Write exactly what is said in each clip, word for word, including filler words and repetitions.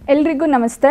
ಎಲ್ರಿಗೂ ನಮಸ್ತೆ.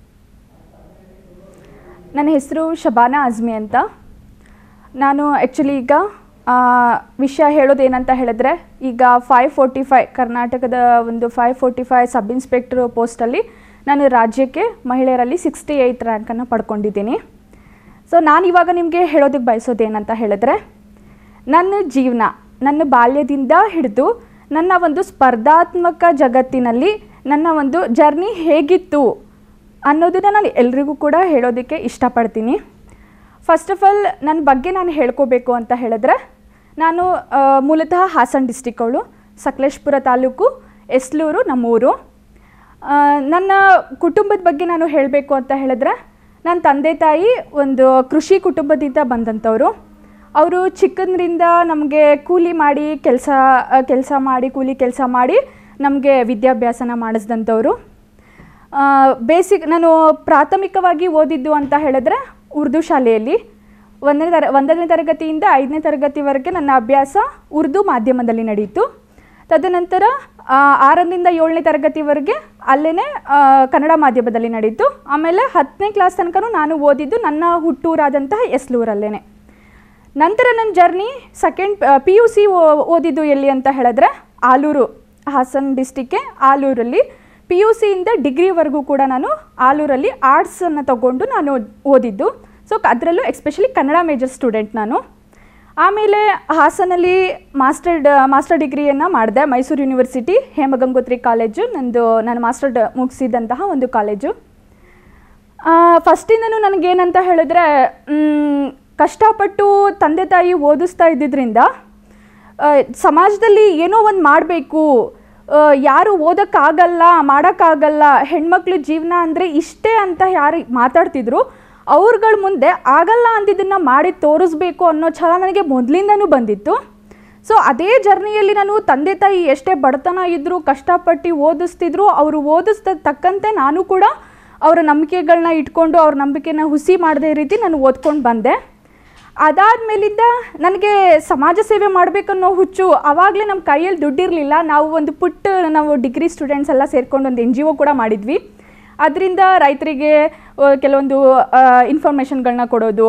ನನ್ನ ಹೆಸರು ಶಬಾನಾ ಅಜ್ಮಿ ಅಂತ. ನಾನು ಆ್ಯಕ್ಚುಲಿ ಈಗ ವಿಷಯ ಹೇಳೋದೇನಂತ ಹೇಳಿದ್ರೆ, ಈಗ ಫೈವ್ ಫೋರ್ಟಿ ಫೈವ್ ಕರ್ನಾಟಕದ ಒಂದು five forty five sub inspector ಪೋಸ್ಟಲ್ಲಿ ನಾನು ರಾಜ್ಯಕ್ಕೆ ಮಹಿಳೆಯರಲ್ಲಿ ಸಿಕ್ಸ್ಟಿ ಏಯ್ತ್ ರ್ಯಾಂಕನ್ನು ಪಡ್ಕೊಂಡಿದ್ದೀನಿ. ಸೊ ನಾನು ಇವಾಗ ನಿಮಗೆ ಹೇಳೋದಕ್ಕೆ ಬಯಸೋದೇನಂತ ಹೇಳಿದ್ರೆ, ನನ್ನ ಜೀವನ ನನ್ನ ಬಾಲ್ಯದಿಂದ ಹಿಡಿದು ನನ್ನ ಒಂದು ಸ್ಪರ್ಧಾತ್ಮಕ ಜಗತ್ತಿನಲ್ಲಿ ನನ್ನ ಒಂದು ಜರ್ನಿ ಹೇಗಿತ್ತು ಅನ್ನೋದನ್ನು ನಾನು ಎಲ್ರಿಗೂ ಕೂಡ ಹೇಳೋದಕ್ಕೆ ಇಷ್ಟಪಡ್ತೀನಿ. ಫಸ್ಟ್ ಆಫ್ ಆಲ್ ನನ್ನ ಬಗ್ಗೆ ನಾನು ಹೇಳ್ಕೋಬೇಕು ಅಂತ ಹೇಳಿದ್ರೆ, ನಾನು ಮೂಲತಃ ಹಾಸನ ಡಿಸ್ಟಿಕ್ ಅವಳು, ಸಕಲೇಶಪುರ ತಾಲೂಕು, ಎಸ್ಲೂರು ನಮ್ಮೂರು. ನನ್ನ ಕುಟುಂಬದ ಬಗ್ಗೆ ನಾನು ಹೇಳಬೇಕು ಅಂತ ಹೇಳಿದ್ರೆ, ನನ್ನ ತಂದೆ ತಾಯಿ ಒಂದು ಕೃಷಿ ಕುಟುಂಬದಿಂದ ಬಂದಂಥವ್ರು. ಅವರು ಚಿಕ್ಕಂದ್ರಿಂದ ನಮಗೆ ಕೂಲಿ ಮಾಡಿ ಕೆಲಸ ಕೆಲಸ ಮಾಡಿ ಕೂಲಿ ಕೆಲಸ ಮಾಡಿ ನಮಗೆ ವಿದ್ಯಾಭ್ಯಾಸನ ಮಾಡಿಸಿದಂಥವ್ರು. ಬೇಸಿಕ್ ನಾನು ಪ್ರಾಥಮಿಕವಾಗಿ ಓದಿದ್ದು ಅಂತ ಹೇಳಿದ್ರೆ ಉರ್ದು ಶಾಲೆಯಲ್ಲಿ ಒಂದನೇ ತರ ಒಂದನೇ ತರಗತಿಯಿಂದ ಐದನೇ ತರಗತಿವರೆಗೆ ನನ್ನ ಅಭ್ಯಾಸ ಉರ್ದು ಮಾಧ್ಯಮದಲ್ಲಿ ನಡೆಯಿತು. ತದನಂತರ ಆರರಿಂದ ಏಳನೇ ತರಗತಿವರೆಗೆ ಅಲ್ಲೇ ಕನ್ನಡ ಮಾಧ್ಯಮದಲ್ಲಿ ನಡೆಯಿತು. ಆಮೇಲೆ ಹತ್ತನೇ ಕ್ಲಾಸ್ ತನಕ ನಾನು ಓದಿದ್ದು ನನ್ನ ಹುಟ್ಟೂರಾದಂತಹ ಎಸ್ಲೂರಲ್ಲೇ. ನಂತರ ನನ್ನ journey second P U C ಓದಿದ್ದು ಎಲ್ಲಿ ಅಂತ ಹೇಳಿದ್ರೆ ಆಲೂರು, ಹಾಸನ ಡಿಸ್ಟಿಕ್ಗೆ ಆಲೂರಲ್ಲಿ. ಪಿ ಯು ಸಿಯಿಂದ ಡಿಗ್ರಿವರೆಗೂ ಕೂಡ ನಾನು ಆಲೂರಲ್ಲಿ ಆರ್ಟ್ಸನ್ನು ತಗೊಂಡು ನಾನು ಓದಿದ್ದು. ಸೊ ಅದರಲ್ಲೂ ಎಸ್ಪೆಷಲಿ ಕನ್ನಡ ಮೇಜರ್ ಸ್ಟೂಡೆಂಟ್ ನಾನು. ಆಮೇಲೆ ಹಾಸನಲ್ಲಿ ಮಾಸ್ಟರ್ ಮಾಸ್ಟರ್ ಡಿಗ್ರಿಯನ್ನು ಮಾಡಿದೆ, ಮೈಸೂರು ಯೂನಿವರ್ಸಿಟಿ ಹೇಮಗಂಗೋತ್ರಿ ಕಾಲೇಜು ನಂದು. ನಾನು ಮಾಸ್ಟರ್ ಮುಗಿಸಿದಂತಹ ಒಂದು ಕಾಲೇಜು. ಫಸ್ಟಿಂದನೂ ನನಗೇನಂತ ಹೇಳಿದ್ರೆ, ಕಷ್ಟಪಟ್ಟು ತಂದೆ ತಾಯಿ ಓದಿಸ್ತಾ ಇದ್ದಿದ್ದರಿಂದ ಸಮಾಜದಲ್ಲಿ ಏನೋ ಒಂದು ಮಾಡಬೇಕು, ಯಾರು ಓದೋಕ್ಕಾಗಲ್ಲ ಮಾಡೋಕ್ಕಾಗಲ್ಲ, ಹೆಣ್ಮಕ್ಳು ಜೀವನ ಅಂದರೆ ಇಷ್ಟೇ ಅಂತ ಯಾರು ಮಾತಾಡ್ತಿದ್ರು ಅವ್ರುಗಳ ಮುಂದೆ ಆಗಲ್ಲ ಅಂದಿದ್ದನ್ನು ಮಾಡಿ ತೋರಿಸ್ಬೇಕು ಅನ್ನೋ ಛಲ ನನಗೆ ಮೊದಲಿಂದನೂ ಬಂದಿತ್ತು. ಸೊ ಅದೇ ಜರ್ನಿಯಲ್ಲಿ ನಾನು ತಂದೆ ತಾಯಿ ಎಷ್ಟೇ ಬಡತನ ಇದ್ದರೂ ಕಷ್ಟಪಟ್ಟು ಓದಿಸ್ತಿದ್ರು, ಅವರು ಓದಿಸ್ದ ತಕ್ಕಂತೆ ನಾನು ಕೂಡ ಅವರ ನಂಬಿಕೆಗಳನ್ನ ಇಟ್ಕೊಂಡು ಅವ್ರ ನಂಬಿಕೆನ ಹುಸಿ ಮಾಡದೇ ರೀತಿ ನಾನು ಓದ್ಕೊಂಡು ಬಂದೆ. ಅದಾದಮೇಲಿಂದ ನನಗೆ ಸಮಾಜ ಸೇವೆ ಮಾಡಬೇಕನ್ನೋ ಹುಚ್ಚು. ಆವಾಗಲೇ ನಮ್ಮ ಕೈಯಲ್ಲಿ ದುಡ್ಡಿರಲಿಲ್ಲ. ನಾವು ಒಂದು ಪುಟ್ಟ ನಾವು ಡಿಗ್ರಿ ಸ್ಟೂಡೆಂಟ್ಸ್ ಎಲ್ಲ ಸೇರ್ಕೊಂಡು ಒಂದು ಎನ್ ಜಿ ಒ ಕೂಡ ಮಾಡಿದ್ವಿ. ಅದರಿಂದ ರೈತರಿಗೆ ಕೆಲವೊಂದು ಇನ್ಫಾರ್ಮೇಷನ್ಗಳನ್ನ ಕೊಡೋದು,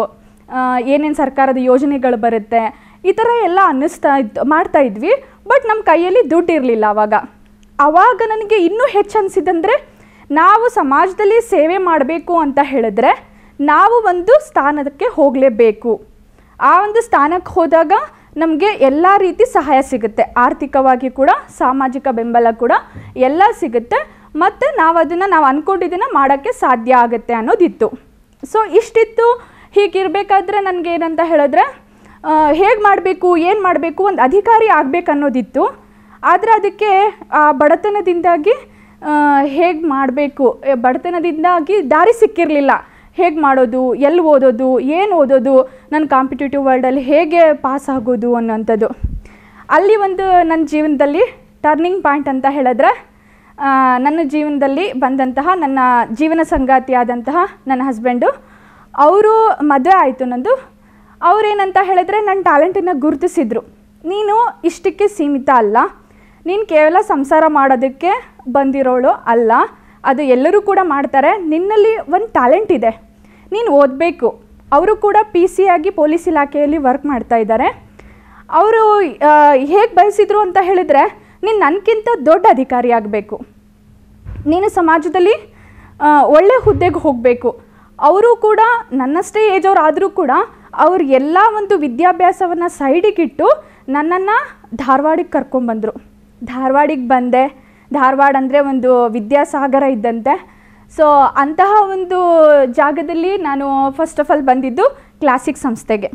ಏನೇನು ಸರ್ಕಾರದ ಯೋಜನೆಗಳು ಬರುತ್ತೆ, ಈ ಥರ ಎಲ್ಲ ಅನ್ನಿಸ್ತಾ ಇದ್ದು ಮಾಡ್ತಾಯಿದ್ವಿ. ಬಟ್ ನಮ್ಮ ಕೈಯಲ್ಲಿ ದುಡ್ಡು ಇರಲಿಲ್ಲ ಆವಾಗ. ಆವಾಗ ನನಗೆ ಇನ್ನೂ ಹೆಚ್ಚು ಅನಿಸಿದಂದರೆ, ನಾವು ಸಮಾಜದಲ್ಲಿ ಸೇವೆ ಮಾಡಬೇಕು ಅಂತ ಹೇಳಿದ್ರೆ ನಾವು ಒಂದು ಸ್ಥಾನಕ್ಕೆ ಹೋಗಲೇಬೇಕು. ಆ ಒಂದು ಸ್ಥಾನಕ್ಕೆ ಹೋದಾಗ ನಮಗೆ ಎಲ್ಲ ರೀತಿ ಸಹಾಯ ಸಿಗುತ್ತೆ, ಆರ್ಥಿಕವಾಗಿ ಕೂಡ, ಸಾಮಾಜಿಕ ಬೆಂಬಲ ಕೂಡ ಎಲ್ಲ ಸಿಗುತ್ತೆ. ಮತ್ತು ನಾವು ಅದನ್ನು ನಾವು ಅಂದ್ಕೊಂಡಿದ್ದನ್ನು ಮಾಡೋಕ್ಕೆ ಸಾಧ್ಯ ಆಗುತ್ತೆ ಅನ್ನೋದಿತ್ತು. ಸೊ ಇಷ್ಟಿತ್ತು. ಹೀಗಿರಬೇಕಾದ್ರೆ ನನಗೇನಂತ ಹೇಳಿದ್ರೆ, ಹೇಗೆ ಮಾಡಬೇಕು, ಏನು ಮಾಡಬೇಕು, ಒಂದು ಅಧಿಕಾರಿ ಆಗಬೇಕು ಅನ್ನೋದಿತ್ತು. ಆದರೆ ಅದಕ್ಕೆ ಬಡತನದಿಂದಾಗಿ ಹೇಗೆ ಮಾಡಬೇಕು, ಬಡತನದಿಂದಾಗಿ ದಾರಿ ಸಿಕ್ಕಿರಲಿಲ್ಲ. ಹೇಗೆ ಮಾಡೋದು, ಎಲ್ಲಿ ಓದೋದು, ಏನು ಓದೋದು, ನನ್ನ ಕಾಂಪಿಟೇಟಿವ್ ವರ್ಲ್ಡಲ್ಲಿ ಹೇಗೆ ಪಾಸ್ ಆಗೋದು ಅನ್ನೋಂಥದ್ದು. ಅಲ್ಲಿ ಒಂದು ನನ್ನ ಜೀವನದಲ್ಲಿ ಟರ್ನಿಂಗ್ ಪಾಯಿಂಟ್ ಅಂತ ಹೇಳಿದ್ರೆ, ನನ್ನ ಜೀವನದಲ್ಲಿ ಬಂದಂತಹ ನನ್ನ ಜೀವನ ಸಂಗಾತಿಯಾದಂತಹ ನನ್ನ ಹಸ್ಬೆಂಡು, ಅವರು ಮದುವೆ ಆಯಿತು ನಂದು. ಅವರೇನಂತ ಹೇಳಿದ್ರೆ ನನ್ನ ಟ್ಯಾಲೆಂಟನ್ನು ಗುರುತಿಸಿದ್ರು. ನೀನು ಇಷ್ಟಕ್ಕೆ ಸೀಮಿತ ಅಲ್ಲ, ನೀನು ಕೇವಲ ಸಂಸಾರ ಮಾಡೋದಕ್ಕೆ ಬಂದಿರೋಳು ಅಲ್ಲ, ಅದು ಎಲ್ಲರೂ ಕೂಡ ಮಾಡ್ತಾರೆ, ನಿನ್ನಲ್ಲಿ ಒಂದು ಟ್ಯಾಲೆಂಟ್ ಇದೆ, ನೀನು ಓದಬೇಕು. ಅವರು ಕೂಡ ಪಿ ಸಿ ಆಗಿ ಪೊಲೀಸ್ ಇಲಾಖೆಯಲ್ಲಿ ವರ್ಕ್ ಮಾಡ್ತಾ ಇದ್ದಾರೆ. ಅವರು ಹೇಗೆ ಬಯಸಿದ್ರು ಅಂತ ಹೇಳಿದರೆ, ನೀನು ನನಗಿಂತ ದೊಡ್ಡ ಅಧಿಕಾರಿ ಆಗಬೇಕು, ನೀನು ಸಮಾಜದಲ್ಲಿ ಒಳ್ಳೆ ಹುದ್ದೆಗೆ ಹೋಗಬೇಕು. ಅವರು ಕೂಡ ನನ್ನಷ್ಟೇ ಏಜ್ ಅವ್ರು ಆದರೂ ಕೂಡ ಅವ್ರು ಎಲ್ಲ ಒಂದು ವಿದ್ಯಾಭ್ಯಾಸವನ್ನು ಸೈಡಿಗಿಟ್ಟು ನನ್ನನ್ನು ಧಾರವಾಡಿಗೆ ಕರ್ಕೊಂಡ್ಬಂದರು. ಧಾರವಾಡಿಗೆ ಬಂದೆ. ಧಾರವಾಡ ಅಂದರೆ ಒಂದು ವಿದ್ಯಾಸಾಗರ ಇದ್ದಂತೆ. ಸೊ ಅಂತಹ ಒಂದು ಜಾಗದಲ್ಲಿ ನಾನು ಫಸ್ಟ್ ಆಫ್ ಆಲ್ ಬಂದಿದ್ದು ಕ್ಲಾಸಿಕ್ ಸಂಸ್ಥೆಗೆ.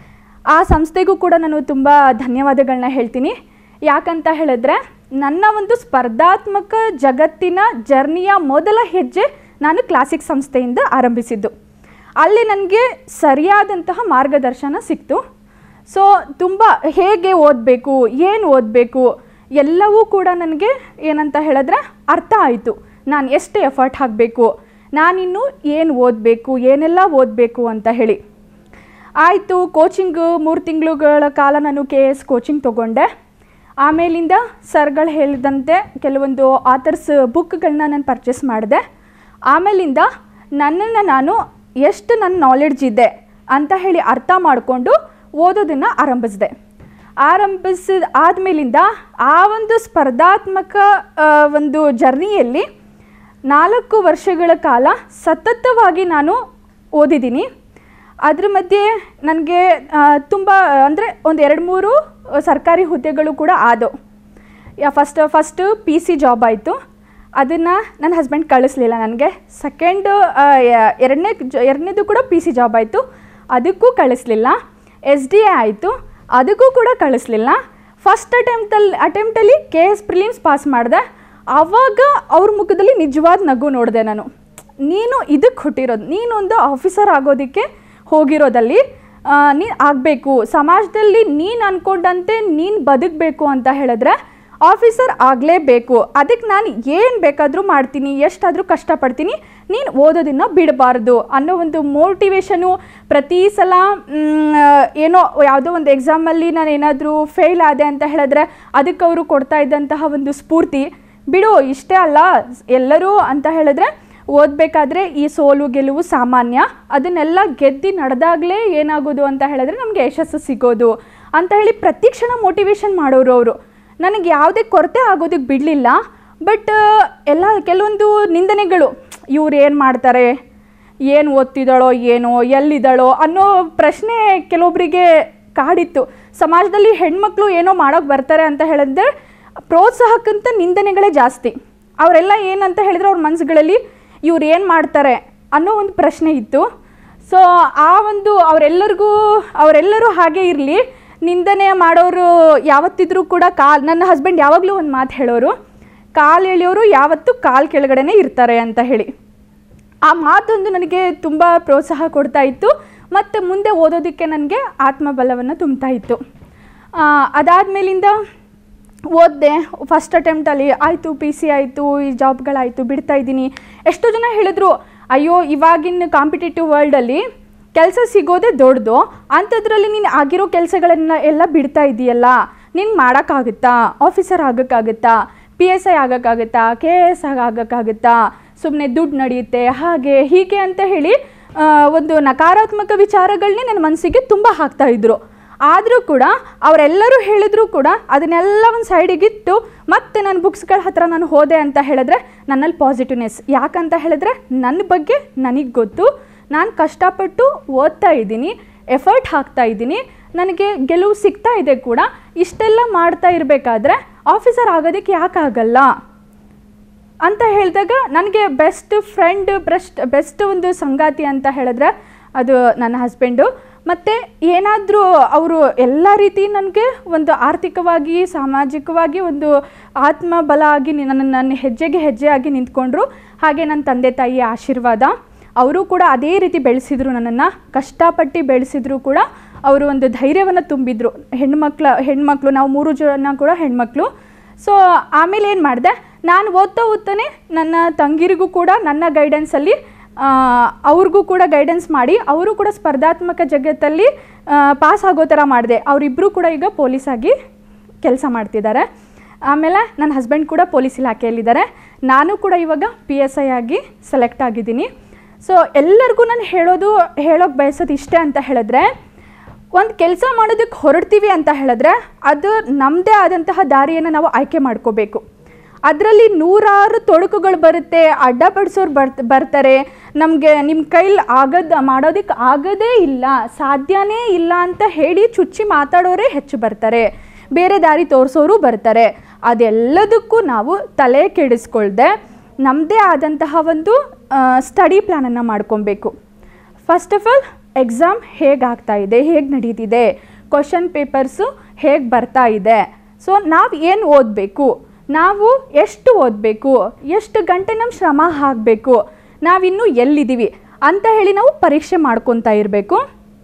ಆ ಸಂಸ್ಥೆಗೂ ಕೂಡ ನಾನು ತುಂಬ ಧನ್ಯವಾದಗಳನ್ನ ಹೇಳ್ತೀನಿ. ಯಾಕಂತ ಹೇಳಿದ್ರೆ, ನನ್ನ ಒಂದು ಸ್ಪರ್ಧಾತ್ಮಕ ಜಗತ್ತಿನ ಜರ್ನಿಯ ಮೊದಲ ಹೆಜ್ಜೆ ನಾನು ಕ್ಲಾಸಿಕ್ ಸಂಸ್ಥೆಯಿಂದ ಆರಂಭಿಸಿದ್ದು. ಅಲ್ಲಿ ನನಗೆ ಸರಿಯಾದಂತಹ ಮಾರ್ಗದರ್ಶನ ಸಿಕ್ತು. ಸೊ ತುಂಬ ಹೇಗೆ ಓದಬೇಕು, ಏನು ಓದಬೇಕು ಎಲ್ಲವೂ ಕೂಡ ನನಗೆ ಏನಂತ ಹೇಳಿದ್ರೆ ಅರ್ಥ ಆಯಿತು. ನಾನು ಎಷ್ಟು ಎಫರ್ಟ್ ಹಾಕಬೇಕು, ನಾನಿನ್ನು ಏನು ಓದಬೇಕು, ಏನೆಲ್ಲ ಓದಬೇಕು ಅಂತ ಹೇಳಿ ಆಯಿತು. ಕೋಚಿಂಗು ಮೂರು ತಿಂಗಳುಗಳ ಕಾಲ ನಾನು ಕೆ ಎಸ್ ಕೋಚಿಂಗ್ ತೊಗೊಂಡೆ. ಆಮೇಲಿಂದ ಸರ್ಗಳು ಹೇಳಿದಂತೆ ಕೆಲವೊಂದು ಆಥರ್ಸ್ ಬುಕ್ಗಳನ್ನ ನಾನು ಪರ್ಚೇಸ್ ಮಾಡಿದೆ. ಆಮೇಲಿಂದ ನನ್ನನ್ನು ನಾನು ಎಷ್ಟು ನನ್ನ ನಾಲೆಡ್ಜ್ ಇದೆ ಅಂತ ಹೇಳಿ ಅರ್ಥ ಮಾಡಿಕೊಂಡು ಓದೋದನ್ನು ಆರಂಭಿಸಿದೆ. ಆರಂಭಿಸಿದ ಆದಮೇಲಿಂದ ಆ ಒಂದು ಸ್ಪರ್ಧಾತ್ಮಕ ಒಂದು ಜರ್ನಿಯಲ್ಲಿ ನಾಲ್ಕು ವರ್ಷಗಳ ಕಾಲ ಸತತವಾಗಿ ನಾನು ಓದಿದ್ದೀನಿ. ಅದ್ರ ಮಧ್ಯೆ ನನಗೆ ತುಂಬ ಅಂದರೆ ಒಂದು ಎರಡು ಮೂರು ಸರ್ಕಾರಿ ಹುದ್ದೆಗಳು ಕೂಡ ಆದವು. ಯಾ first first P C job ಆಯಿತು. ಅದನ್ನು ನನ್ನ ಹಸ್ಬೆಂಡ್ ಕಳಿಸ್ಲಿಲ್ಲ ನನಗೆ. ಸೆಕೆಂಡು ಎರಡನೇ ಎರಡನೇದು ಕೂಡ ಪಿ ಸಿ ಜಾಬ್ ಆಯಿತು, ಅದಕ್ಕೂ ಕಳಿಸ್ಲಿಲ್ಲ. ಎಸ್ ಡಿ ಎ ಆಯಿತು, ಅದಕ್ಕೂ ಕೂಡ ಕಳಿಸ್ಲಿಲ್ಲ. ಫಸ್ಟ್ ಅಟೆಂಪ್ಟಲ್ಲಿ ಅಟೆಂಪ್ಟಲ್ಲಿ ಕೆ ಎಸ್ ಪ್ರಿಲಿಮ್ಸ್ ಪಾಸ್ ಮಾಡಿದೆ. ಆವಾಗ ಅವ್ರ ಮುಖದಲ್ಲಿ ನಿಜವಾದ ನಗು ನೋಡಿದೆ ನಾನು. ನೀನು ಇದಕ್ಕೆ ಹುಟ್ಟಿರೋದು, ನೀನೊಂದು ಆಫೀಸರ್ ಆಗೋದಕ್ಕೆ ಹೋಗಿರೋದಲ್ಲಿ ನೀನು ಆಗಬೇಕು, ಸಮಾಜದಲ್ಲಿ ನೀನು ಅಂದ್ಕೊಂಡಂತೆ ನೀನು ಬದುಕಬೇಕು ಅಂತ ಹೇಳಿದ್ರೆ ಆಫೀಸರ್ ಆಗಲೇಬೇಕು. ಅದಕ್ಕೆ ನಾನು ಏನು ಬೇಕಾದರೂ ಮಾಡ್ತೀನಿ, ಎಷ್ಟಾದರೂ ಕಷ್ಟಪಡ್ತೀನಿ, ನೀನು ಓದೋದನ್ನು ಬಿಡಬಾರ್ದು ಅನ್ನೋ ಒಂದು ಮೋಟಿವೇಶನು. ಪ್ರತಿ ಸಲ ಏನೋ ಯಾವುದೋ ಒಂದು ಎಕ್ಸಾಮಲ್ಲಿ ನಾನು ಏನಾದರೂ ಫೇಲ್ ಆದೆ ಅಂತ ಹೇಳಿದ್ರೆ ಅದಕ್ಕೆ ಅವರು ಕೊಡ್ತಾ ಇದ್ದಂತಹ ಒಂದು ಸ್ಫೂರ್ತಿ, ಬಿಡು ಇಷ್ಟೇ ಅಲ್ಲ ಎಲ್ಲರೂ ಅಂತ ಹೇಳಿದ್ರೆ ಓದಬೇಕಾದ್ರೆ ಈ ಸೋಲು ಗೆಲುವು ಸಾಮಾನ್ಯ, ಅದನ್ನೆಲ್ಲ ಗೆದ್ದು ನಡೆದಾಗಲೇ ಏನಾಗೋದು ಅಂತ ಹೇಳಿದ್ರೆ ನಮಗೆ ಯಶಸ್ಸು ಸಿಗೋದು ಅಂತ ಹೇಳಿ ಪ್ರತಿ ಕ್ಷಣ ಮೋಟಿವೇಶನ್ ಮಾಡೋರು ಅವರು. ನನಗೆ ಯಾವುದೇ ಕೊರತೆ ಆಗೋದಕ್ಕೆ ಬಿಡಲಿಲ್ಲ. ಬಟ್ ಎಲ್ಲ ಕೆಲವೊಂದು ನಿಂದನೆಗಳು, ಇವ್ರು ಏನು ಮಾಡ್ತಾರೆ, ಏನು ಓದ್ತಿದ್ದಾಳೋ ಏನೋ, ಎಲ್ಲಿದ್ದಾಳೋ ಅನ್ನೋ ಪ್ರಶ್ನೆ ಕೆಲವೊಬ್ಬರಿಗೆ ಕಾಡಿತ್ತು. ಸಮಾಜದಲ್ಲಿ ಹೆಣ್ಮಕ್ಳು ಏನೋ ಮಾಡೋಕ್ಕೆ ಬರ್ತಾರೆ ಅಂತ ಹೇಳಿದ್ರೆ ಪ್ರೋತ್ಸಾಹಕ್ಕಿಂತ ನಿಂದನೆಗಳೇ ಜಾಸ್ತಿ. ಅವರೆಲ್ಲ ಏನಂತ ಹೇಳಿದ್ರೆ ಅವ್ರ ಮನಸ್ಸುಗಳಲ್ಲಿ ಇವ್ರು ಏನು ಮಾಡ್ತಾರೆ ಅನ್ನೋ ಒಂದು ಪ್ರಶ್ನೆ ಇತ್ತು. ಸೊ ಆ ಒಂದು ಅವರೆಲ್ಲರಿಗೂ ಅವರೆಲ್ಲರೂ ಹಾಗೆ ಇರಲಿ, ನಿಂದನೆ ಮಾಡೋರು ಯಾವತ್ತಿದ್ರೂ ಕೂಡ ಕಾಲು, ನನ್ನ ಹಸ್ಬೆಂಡ್ ಯಾವಾಗಲೂ ಒಂದು ಮಾತು ಹೇಳೋರು, ಕಾಲು ಎಳೆಯೋರು ಯಾವತ್ತೂ ಕಾಲು ಕೆಳಗಡೆನೇ ಇರ್ತಾರೆ ಅಂತ ಹೇಳಿ. ಆ ಮಾತೊಂದು ನನಗೆ ತುಂಬ ಪ್ರೋತ್ಸಾಹ ಕೊಡ್ತಾ ಇತ್ತು ಮತ್ತು ಮುಂದೆ ಓದೋದಕ್ಕೆ ನನಗೆ ಆತ್ಮಬಲವನ್ನು ತುಂಬ್ತಾ ಇತ್ತು. ಅದಾದಮೇಲಿಂದ ಓದಿದೆ. ಫಸ್ಟ್ ಅಟೆಂಪ್ಟಲ್ಲಿ ಆಯಿತು, ಪಿ ಸಿ ಆಯಿತು, ಈ ಜಾಬ್ಗಳಾಯಿತು, ಬಿಡ್ತಾಯಿದ್ದೀನಿ. ಎಷ್ಟೋ ಜನ ಹೇಳಿದ್ರು, ಅಯ್ಯೋ ಇವಾಗಿನ ಕಾಂಪಿಟೇಟಿವ್ ವರ್ಲ್ಡಲ್ಲಿ ಕೆಲಸ ಸಿಗೋದೇ ದೊಡ್ಡದು, ಅಂಥದ್ರಲ್ಲಿ ನೀನು ಆಗಿರೋ ಕೆಲಸಗಳನ್ನ ಎಲ್ಲ ಬಿಡ್ತಾ ಇದೆಯಲ್ಲ, ನಿಂಗೆ ಮಾಡೋಕ್ಕಾಗುತ್ತಾ, ಆಫೀಸರ್ ಆಗೋಕ್ಕಾಗುತ್ತಾ, ಪಿ ಎಸ್ ಐ ಆಗೋಕ್ಕಾಗುತ್ತಾ, ಕೆ ಎಸ್ ಆಗೋಕ್ಕಾಗುತ್ತಾ, ಸುಮ್ಮನೆ ದುಡ್ಡು ನಡೆಯುತ್ತೆ, ಹಾಗೆ ಹೀಗೆ ಅಂತ ಹೇಳಿ ಒಂದು ನಕಾರಾತ್ಮಕ ವಿಚಾರಗಳನ್ನೇ ನನ್ನ ಮನಸ್ಸಿಗೆ ತುಂಬ ಹಾಕ್ತಾಯಿದ್ರು. ಆದರೂ ಕೂಡ ಅವರೆಲ್ಲರೂ ಹೇಳಿದ್ರು ಕೂಡ ಅದನ್ನೆಲ್ಲ ಒಂದು ಸೈಡಿಗಿಟ್ಟು ಮತ್ತೆ ನನ್ನ ಬುಕ್ಸ್ಗಳ ಹತ್ರ ನಾನು ಹೋದೆ ಅಂತ ಹೇಳಿದ್ರೆ ನನ್ನಲ್ಲಿ ಪಾಸಿಟಿವ್ನೆಸ್. ಯಾಕಂತ ಹೇಳಿದ್ರೆ ನನ್ನ ಬಗ್ಗೆ ನನಗೆ ಗೊತ್ತು, ನಾನು ಕಷ್ಟಪಟ್ಟು ಓದ್ತಾ ಇದ್ದೀನಿ, ಎಫರ್ಟ್ ಹಾಕ್ತಾ ಇದ್ದೀನಿ, ನನಗೆ ಗೆಲುವು ಸಿಗ್ತಾ ಇದೆ ಕೂಡ. ಇಷ್ಟೆಲ್ಲ ಮಾಡ್ತಾ ಇರಬೇಕಾದ್ರೆ ಆಫೀಸರ್ ಆಗೋದಕ್ಕೆ ಯಾಕಾಗಲ್ಲ ಅಂತ ಹೇಳಿದಾಗ ನನಗೆ ಬೆಸ್ಟ್ ಫ್ರೆಂಡ್, ಬೆಸ್ಟ್ ಬೆಸ್ಟ್ ಒಂದು ಸಂಗಾತಿ ಅಂತ ಹೇಳಿದ್ರೆ ಅದು ನನ್ನ ಹಸ್ಬೆಂಡು. ಮತ್ತು ಏನಾದರೂ ಅವರು ಎಲ್ಲ ರೀತಿ ನನಗೆ ಒಂದು ಆರ್ಥಿಕವಾಗಿ, ಸಾಮಾಜಿಕವಾಗಿ ಒಂದು ಆತ್ಮಬಲ ಆಗಿ ನನ್ನ ನನ್ನ ಹೆಜ್ಜೆಗೆ ಹೆಜ್ಜೆಯಾಗಿ ನಿಂತ್ಕೊಂಡ್ರು. ಹಾಗೆ ನನ್ನ ತಂದೆ ತಾಯಿಯ ಆಶೀರ್ವಾದ, ಅವರು ಕೂಡ ಅದೇ ರೀತಿ ಬೆಳೆಸಿದ್ರು ನನ್ನನ್ನು. ಕಷ್ಟಪಟ್ಟು ಬೆಳೆಸಿದ್ರು ಕೂಡ ಅವರು ಒಂದು ಧೈರ್ಯವನ್ನು ತುಂಬಿದ್ರು. ಹೆಣ್ಮಕ್ಳ ಹೆಣ್ಮಕ್ಳು ನಾವು ಮೂರು ಜನ ಕೂಡ ಹೆಣ್ಮಕ್ಳು. ಸೊ ಆಮೇಲೆ ಏನು ಮಾಡಿದೆ, ನಾನು ಓದ್ತಾ ಓದ್ತಾನೆ ನನ್ನ ತಂಗಿರಿಗೂ ಕೂಡ ನನ್ನ ಗೈಡೆನ್ಸಲ್ಲಿ ಅವ್ರಿಗೂ ಕೂಡ ಗೈಡೆನ್ಸ್ ಮಾಡಿ ಅವರು ಕೂಡ ಸ್ಪರ್ಧಾತ್ಮಕ ಜಗತ್ತಲ್ಲಿ ಪಾಸ್ ಆಗೋ ಥರ ಮಾಡಿದೆ. ಅವರಿಬ್ಬರು ಕೂಡ ಈಗ ಪೊಲೀಸಾಗಿ ಕೆಲಸ ಮಾಡ್ತಿದ್ದಾರೆ. ಆಮೇಲೆ ನನ್ನ ಹಸ್ಬೆಂಡ್ ಕೂಡ ಪೊಲೀಸ್ ಇಲಾಖೆಯಲ್ಲಿದ್ದಾರೆ. ನಾನು ಕೂಡ ಇವಾಗ ಪಿ ಎಸ್ ಐ ಆಗಿ ಸೆಲೆಕ್ಟ್ ಆಗಿದ್ದೀನಿ. ಸೊ ಎಲ್ಲರಿಗೂ ನಾನು ಹೇಳೋದು ಹೇಳೋಕ್ಕೆ ಬಯಸೋದು ಇಷ್ಟೇ ಅಂತ ಹೇಳಿದ್ರೆ, ಒಂದು ಕೆಲಸ ಮಾಡೋದಕ್ಕೆ ಹೊರಡ್ತೀವಿ ಅಂತ ಹೇಳಿದ್ರೆ ಅದು ನಮ್ಮದೇ ಆದಂತಹ ದಾರಿಯನ್ನು ನಾವು ಆಯ್ಕೆ ಮಾಡ್ಕೋಬೇಕು. ಅದರಲ್ಲಿ ನೂರಾರು ತೊಡಕುಗಳು ಬರುತ್ತೆ, ಅಡ್ಡಪಡಿಸೋರು ಬರ್ ಬರ್ತಾರೆ, ನಮಗೆ ನಿಮ್ಮ ಕೈಲಿ ಆಗದ ಮಾಡೋದಕ್ಕೆ ಆಗೋದೇ ಇಲ್ಲ, ಸಾಧ್ಯನೇ ಇಲ್ಲ ಅಂತ ಹೇಳಿ ಚುಚ್ಚಿ ಮಾತಾಡೋರೇ ಹೆಚ್ಚು ಬರ್ತಾರೆ, ಬೇರೆ ದಾರಿ ತೋರಿಸೋರು ಬರ್ತಾರೆ. ಅದೆಲ್ಲದಕ್ಕೂ ನಾವು ತಲೆ ಕೆಡಿಸ್ಕೊಳ್ದೆ ನಮ್ಮದೇ ಆದಂತಹ ಒಂದು ಸ್ಟಡಿ ಪ್ಲ್ಯಾನನ್ನು ಮಾಡ್ಕೊಬೇಕು. ಫಸ್ಟ್ ಆಫ್ ಆಲ್ ಎಕ್ಸಾಮ್ ಹೇಗಾಗ್ತಾ ಇದೆ, ಹೇಗೆ ನಡೀತಿದೆ, ಕ್ವಶನ್ ಪೇಪರ್ಸು ಹೇಗೆ ಬರ್ತಾ ಇದೆ, ಸೊ ನಾವು ಏನು ಓದಬೇಕು, ನಾವು ಎಷ್ಟು ಓದಬೇಕು, ಎಷ್ಟು ಗಂಟೆ ನಮ್ಮ ಶ್ರಮ ಹಾಕಬೇಕು, ನಾವಿನ್ನೂ ಎಲ್ಲಿದ್ದೀವಿ ಅಂತ ಹೇಳಿ ನಾವು ಪರೀಕ್ಷೆ ಮಾಡ್ಕೊತಾ ಇರಬೇಕು.